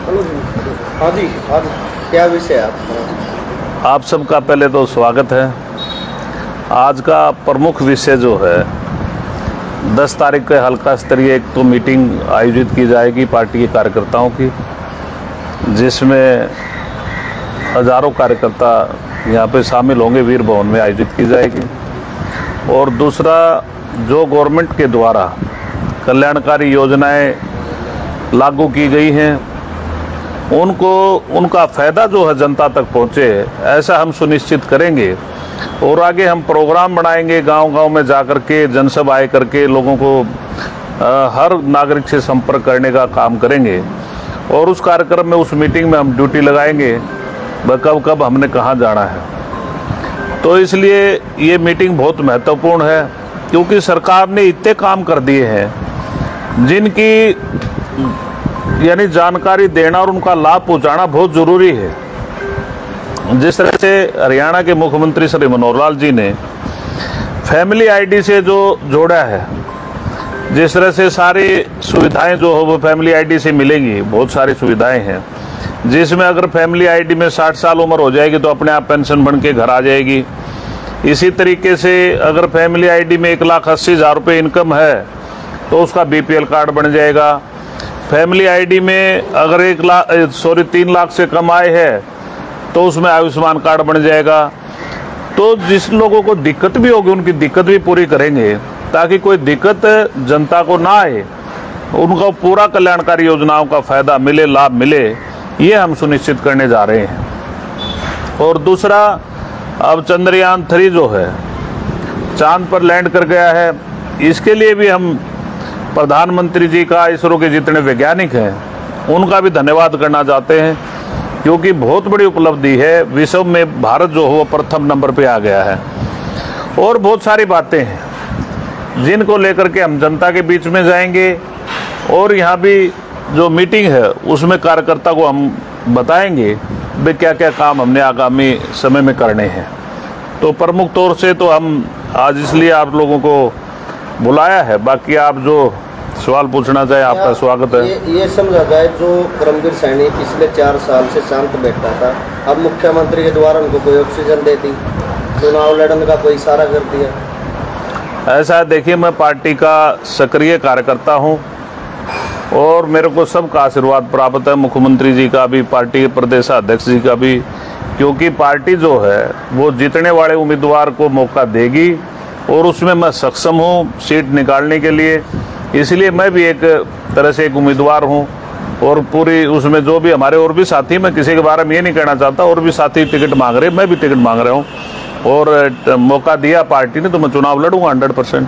हाँ जी, आज क्या विषय है आप सबका पहले तो स्वागत है। आज का प्रमुख विषय जो है 10 तारीख को हल्का स्तरीय एक तो मीटिंग आयोजित की जाएगी पार्टी के कार्यकर्ताओं की, जिसमें हजारों कार्यकर्ता यहाँ पे शामिल होंगे, वीर भवन में आयोजित की जाएगी। और दूसरा, जो गवर्नमेंट के द्वारा कल्याणकारी योजनाएं लागू की गई हैं उनका फ़ायदा जो है जनता तक पहुँचे, ऐसा हम सुनिश्चित करेंगे। और आगे हम प्रोग्राम बनाएंगे, गांव-गांव में जाकर के जनसभाएं करके लोगों को हर नागरिक से संपर्क करने का काम करेंगे। और उस कार्यक्रम में, उस मीटिंग में हम ड्यूटी लगाएंगे कब कब हमने कहाँ जाना है। तो इसलिए ये मीटिंग बहुत महत्वपूर्ण है, क्योंकि सरकार ने इतने काम कर दिए हैं जिनकी यानी जानकारी देना और उनका लाभ पहुंचाना बहुत ज़रूरी है। जिस तरह से हरियाणा के मुख्यमंत्री श्री मनोहर लाल जी ने फैमिली आईडी से जो जोड़ा है, जिस तरह से सारी सुविधाएं जो हो वो फैमिली आईडी से मिलेंगी। बहुत सारी सुविधाएं हैं जिसमें अगर फैमिली आईडी में 60 साल उम्र हो जाएगी तो अपने आप पेंशन बन के घर आ जाएगी। इसी तरीके से अगर फैमिली आईडी में 1,80,000 रुपये इनकम है तो उसका बीपीएल कार्ड बन जाएगा। फैमिली आईडी में अगर 3 लाख से कम आय है तो उसमें आयुष्मान कार्ड बन जाएगा। तो जिस लोगों को दिक्कत भी होगी उनकी दिक्कत भी पूरी करेंगे, ताकि कोई दिक्कत जनता को ना आए, उनको पूरा कल्याणकारी योजनाओं का फायदा मिले, लाभ मिले, ये हम सुनिश्चित करने जा रहे हैं। और दूसरा, अब चंद्रयान 3 जो है चांद पर लैंड कर गया है, इसके लिए भी हम प्रधानमंत्री जी का, इसरो के जितने वैज्ञानिक हैं उनका भी धन्यवाद करना चाहते हैं, क्योंकि बहुत बड़ी उपलब्धि है। विश्व में भारत जो हो प्रथम नंबर पे आ गया है। और बहुत सारी बातें हैं जिनको लेकर के हम जनता के बीच में जाएंगे, और यहाँ भी जो मीटिंग है उसमें कार्यकर्ता को हम बताएंगे भाई क्या क्या काम हमने आगामी समय में करने हैं। तो प्रमुख तौर से तो हम आज इसलिए आप लोगों को बुलाया है। बाकी आप जो सवाल पूछना चाहे, आपका स्वागत है। ये समझा जाए, जो परमवीर सैनी पिछले 4 साल से शांत बैठा था, अब मुख्यमंत्री के द्वारा उनको कोई ऑक्सीजन दे दी, चुनाव लड़ने का कोई इशारा कर दिया। ऐसा देखिए, मैं पार्टी का सक्रिय कार्यकर्ता हूं और मेरे को सबका आशीर्वाद प्राप्त है, मुख्यमंत्री जी का भी, पार्टी के प्रदेश अध्यक्ष जी का भी, क्योंकि पार्टी जो है वो जीतने वाले उम्मीदवार को मौका देगी और उसमें मैं सक्षम हूँ सीट निकालने के लिए। इसलिए मैं भी एक तरह से एक उम्मीदवार हूँ, और पूरी उसमें जो भी हमारे और भी साथी, मैं किसी के बारे में ये नहीं कहना चाहता, और भी साथी टिकट मांग रहे, मैं भी टिकट मांग रहा हूँ, और मौका दिया पार्टी ने तो मैं चुनाव लड़ूंगा 100%।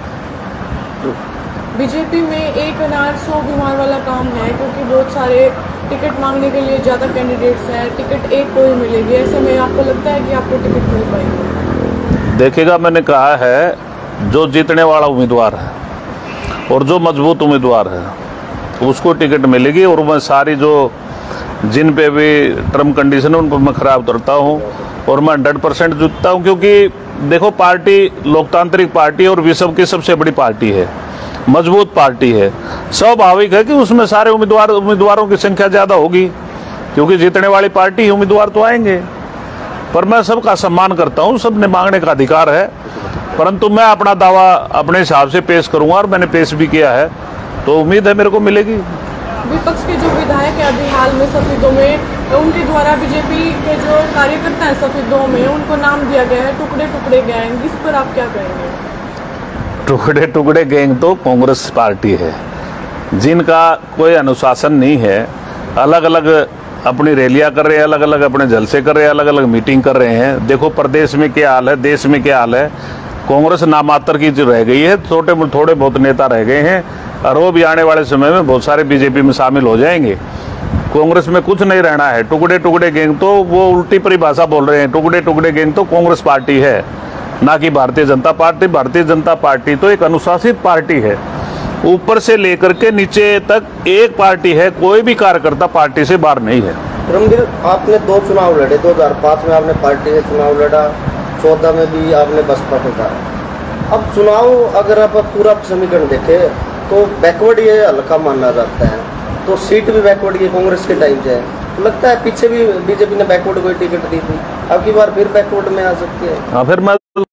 बीजेपी में एक अनार 100 बीमार वाला काम है, क्योंकि बहुत सारे टिकट मांगने के लिए ज़्यादा कैंडिडेट्स हैं, टिकट एक को ही मिलेगी। ऐसे में आपको लगता है कि आपको टिकट मिल पाएगी? देखिएगा, मैंने कहा है जो जीतने वाला उम्मीदवार है और जो मजबूत उम्मीदवार है उसको टिकट मिलेगी। और मैं सारी जो जिन पे भी टर्म कंडीशन है उन पर मैं खराब उतरता हूँ, और मैं 100% जीतता हूँ। क्योंकि देखो, पार्टी लोकतांत्रिक पार्टी और विश्व की सबसे बड़ी पार्टी है, मजबूत पार्टी है। स्वाभाविक है कि उसमें सारे उम्मीदवारों की संख्या ज़्यादा होगी, क्योंकि जीतने वाली पार्टी उम्मीदवार तो आएंगे। पर मैं सबका सम्मान करता हूँ, सबने मांगने का अधिकार है, परंतु मैं अपना दावा अपने हिसाब से पेश करूंगा, और मैंने पेश भी किया है, तो उम्मीद है मेरे को मिलेगी। विपक्ष के जो विधायक है अभी हाल में सफेदों में, उनके द्वारा बीजेपी के जो कार्यकर्ता हैं सफेदों में, उनको नाम दिया गया है टुकड़े टुकड़े गैंग। इस पर आप क्या कहेंगे? टुकड़े टुकड़े गैंग तो कांग्रेस पार्टी है, जिनका कोई अनुशासन नहीं है। अलग अलग अपनी रैलियां कर रहे हैं, अलग अलग अपने जलसे कर रहे हैं, अलग अलग मीटिंग कर रहे हैं। देखो प्रदेश में क्या हाल है, देश में क्या हाल है। कांग्रेस नामात्र की जो रह गई है, थोड़े बहुत नेता रह गए हैं, और वो भी आने वाले समय में बहुत सारे बीजेपी में शामिल हो जाएंगे। कांग्रेस में कुछ नहीं रहना है। टुकड़े टुकड़े गैंग तो वो उल्टी परिभाषा बोल रहे हैं। टुकड़े टुकड़े गैंग तो कांग्रेस पार्टी है, ना कि भारतीय जनता पार्टी। भारतीय जनता पार्टी तो एक अनुशासित पार्टी है, ऊपर से लेकर के नीचे तक एक पार्टी है, कोई भी कार्यकर्ता पार्टी से बाहर नहीं है। परमवीर, आपने 2 चुनाव लड़े, 2005 में आपने पार्टी से चुनाव लड़ा, 14 में भी आपने बसपा को कहा। अब चुनाव अगर आप पूरा समीकरण देखें तो बैकवर्ड ये हल्का माना जाता है। तो सीट भी बैकवर्ड की कांग्रेस के टाइम से है, तो लगता है पीछे भी बीजेपी ने बैकवर्ड को टिकट दी थी, अब की बार फिर बैकवर्ड में आ सकती है। हाँ, फिर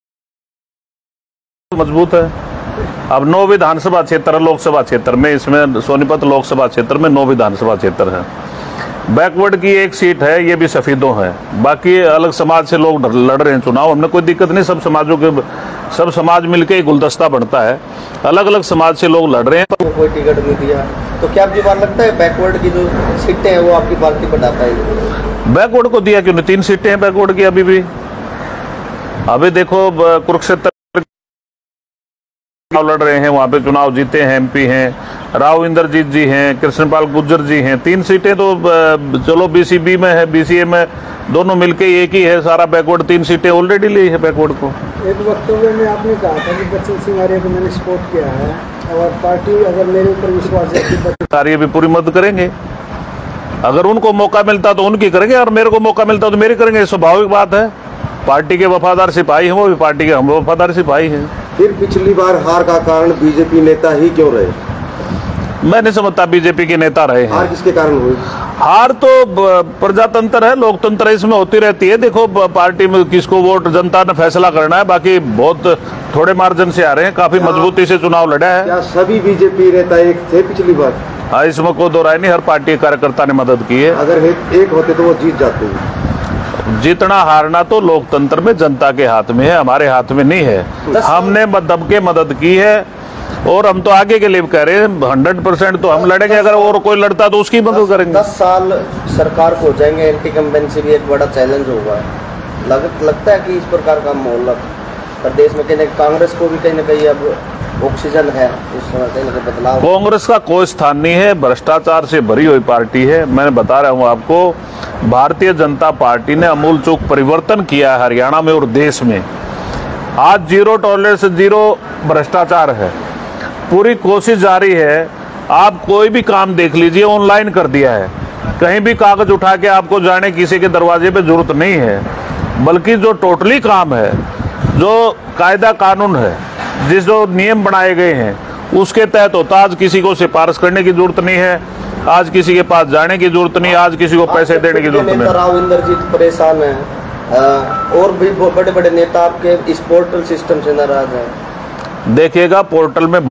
मजबूत है। अब 9 विधानसभा क्षेत्र है लोकसभा क्षेत्र में, इसमें सोनीपत लोकसभा क्षेत्र में 9 विधानसभा क्षेत्र है। बैकवर्ड की एक सीट है, ये भी सफेदों है, बाकी अलग समाज से लोग लड़ रहे हैं चुनाव, हमने कोई दिक्कत नहीं, सब समाजों के सब समाज मिलके ही गुलदस्ता बनता है, अलग अलग समाज से लोग लड़ रहे हैं। तो कोई टिकट नहीं दिया, तो क्या आपकी बार लगता है बैकवर्ड की जो सीटें हैं वो आपकी पार्टी बढ़ा पाएगी? बैकवर्ड को दिया क्यों नहीं, 3 सीटें हैं बैकवर्ड की अभी भी। अभी देखो कुरुक्षेत्र लड़ रहे हैं, वहां पे चुनाव जीते हैं, MP हैं, राव इंद्रजीत जी हैं, कृष्णपाल गुर्जर जी हैं, 3 सीटें तो चलो BCB में है, BCA में, दोनों मिलके एक ही है सारा बैकवर्ड, 3 सीटें ऑलरेडी ली है बैकवर्ड को। एक वक्तव्य में आपने कहा था कि बच्चन सिंह आर्य को मैंने सपोर्ट किया है और पार्टी अगर मेरे ऊपर विश्वास है कि बच्चन आर्य भी पूरी मदद करेंगे, अगर उनको मौका मिलता तो उनकी करेंगे और मेरे को मौका मिलता तो मेरी करेंगे, स्वाभाविक बात है। पार्टी के वफादार सिपाही हैं, वो भी पार्टी के हम वफादार सिपाही हैं। फिर पिछली बार हार का कारण बीजेपी नेता ही क्यों रहे? मैं नहीं समझता बीजेपी के नेता रहे हार हैं। किसके कारण हुई? हार तो प्रजातंत्र है, लोकतंत्र है, इसमें होती रहती है। देखो पार्टी में किसको वोट जनता ने फैसला करना है, बाकी बहुत थोड़े मार्जिन से आ रहे हैं, काफी मजबूती से चुनाव लड़ा है। क्या सभी बीजेपी नेता एक थे पिछली बार? हाँ, इसमें कोई दो राय नहीं, हर पार्टी के कार्यकर्ता ने मदद की है। अगर एक होते तो वो जीत जाते हैं। जीतना हारना तो लोकतंत्र में जनता के हाथ में है, हमारे हाथ में नहीं है। हमने दब के मदद की है और हम तो आगे के लिए कह रहे हैं 100% तो हम लड़ेंगे, अगर और कोई लड़ता तो उसकी मदद करेंगे। 10 साल सरकार को हो जाएंगे, एंटी कम्पेंसी भी एक बड़ा चैलेंज होगा। लगता है कि इस प्रकार का माहौल प्रदेश में कहीं कांग्रेस को भी कहीं ना कहीं अब ऑक्सीजन है, इस कहीं ना कहीं बदलाव। कांग्रेस का कोई स्थान नहीं है, भ्रष्टाचार से भरी हुई पार्टी है। मैं बता रहा हूं आपको, भारतीय जनता पार्टी ने अमूल चूक परिवर्तन किया है हरियाणा में और देश में। आज 0 टॉलरेंस, 0 भ्रष्टाचार है, पूरी कोशिश जारी है। आप कोई भी काम देख लीजिए, ऑनलाइन कर दिया है, कहीं भी कागज उठा के आपको जाने किसी के दरवाजे पे जरूरत नहीं है, बल्कि जो टोटली काम है, जो कायदा कानून है, जिस जो नियम बनाए गए हैं उसके तहत होता। आज किसी को सिफारिश करने की जरूरत नहीं है, आज किसी के पास जाने की जरूरत नहीं, आज किसी को पैसे देने की जरूरत नहीं। राव इंद्रजीत परेशान है, और भी बड़े बड़े नेता आपके इस पोर्टल सिस्टम से नाराज है। देखिएगा पोर्टल में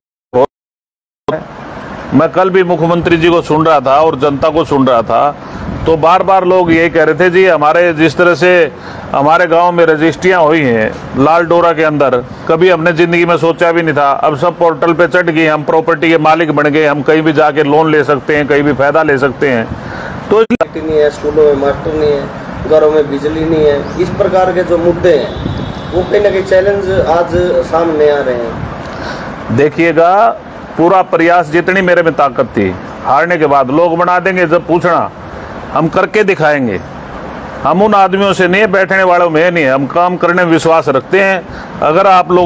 मैं कल भी मुख्यमंत्री जी को सुन रहा था और जनता को सुन रहा था, तो बार बार लोग यही कह रहे थे जी हमारे जिस तरह से हमारे गांव में रजिस्ट्रियां हुई हैं लाल डोरा के अंदर, कभी हमने जिंदगी में सोचा भी नहीं था। अब सब पोर्टल पे चढ़ गए, हम प्रॉपर्टी के मालिक बन गए, हम कहीं भी जाके लोन ले सकते हैं, कहीं भी फायदा ले सकते हैं। तो नहीं है, स्कूलों में मास्टर नहीं है, घरों में बिजली नहीं है, इस प्रकार के जो मुद्दे हैं वो कहीं ना कहीं चैलेंज आज सामने आ रहे हैं। देखिएगा पूरा प्रयास, जितनी मेरे में ताकत थी, हारने के बाद लोग बना देंगे, जब पूछना हम करके दिखाएंगे। हम उन आदमियों से नहीं है, बैठने वालों में नहीं है, हम काम करने में विश्वास रखते हैं। अगर आप लोग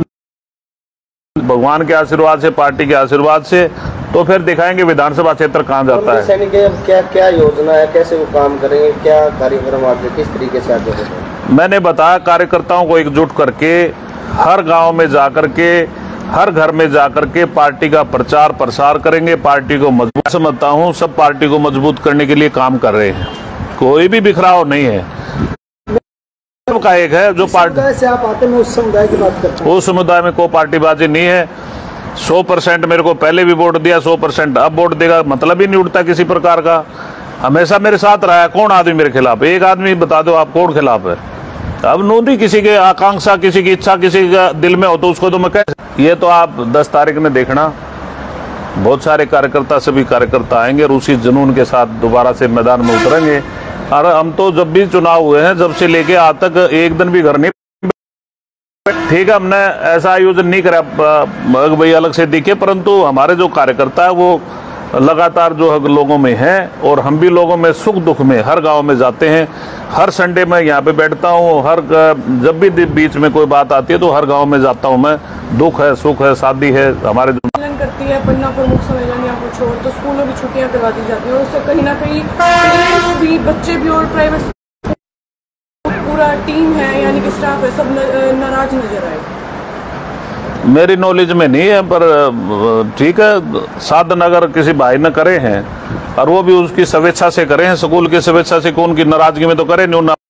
भगवान के आशीर्वाद से, पार्टी के आशीर्वाद से, तो फिर दिखाएंगे विधानसभा क्षेत्र कहाँ जाता है। सैनिक क्या क्या योजना है, कैसे वो काम करेंगे, क्या कार्यक्रम आगे किस तरीके से आगे बढ़ेंगे? मैंने बताया कार्यकर्ताओं को एकजुट करके हर गांव में जाकर के, हर घर में जाकर के पार्टी का प्रचार प्रसार करेंगे, पार्टी को मजबूत समझता हूं, सब पार्टी को मजबूत करने के लिए काम कर रहे हैं, कोई भी बिखराव नहीं है। सबका एक है जो पार्टी से आप आते, मैं उस समुदाय की बात करता हूँ। उस समुदाय में कोई पार्टीबाजी नहीं है। 100% मेरे को पहले भी वोट दिया, 100% अब वोट देगा, मतलब ही नहीं उठता किसी प्रकार का। हमेशा मेरे साथ रहा है। कौन आदमी मेरे खिलाफ है? एक आदमी बता दो आप कौन खिलाफ है? अब नूरी किसी की आकांक्षा, किसी की इच्छा किसी का दिल में हो तो उसको तो मैं कह, ये तो आप 10 तारीख में देखना, बहुत सारे कार्यकर्ता, सभी कार्यकर्ता आएंगे और उसी जुनून के साथ दोबारा से मैदान में उतरेंगे। और हम तो जब भी चुनाव हुए हैं, जब से लेके आज तक एक दिन भी घर नहीं, ठीक है, हमने ऐसा आयोजन नहीं करा भाई अलग से दिखे, परंतु हमारे जो कार्यकर्ता है वो लगातार जो लोगों में है, और हम भी लोगों में सुख दुख में हर गांव में जाते हैं। हर संडे में यहाँ पे बैठता हूँ, हर जब भी बीच में कोई बात आती है तो हर गांव में जाता हूँ मैं। दुख है, सुख है, शादी है, हमारे पालन करती है पन्ना प्रमुख सम्मेलन या कुछ और, तो स्कूलों की छुट्टियां करवा दी जाती हैं और उससे कहीं ना कहीं भी बच्चे भी और प्राइवेट पूरा टीम है यानी कि स्टाफ है, सब नाराज नजर आए। मेरी नॉलेज में नहीं है, पर ठीक है, साधन अगर किसी भाई ने करे हैं और वो भी उसकी स्वेच्छा से करे हैं, स्कूल की स्वेच्छा से, कौन की नाराजगी में तो करे नहीं।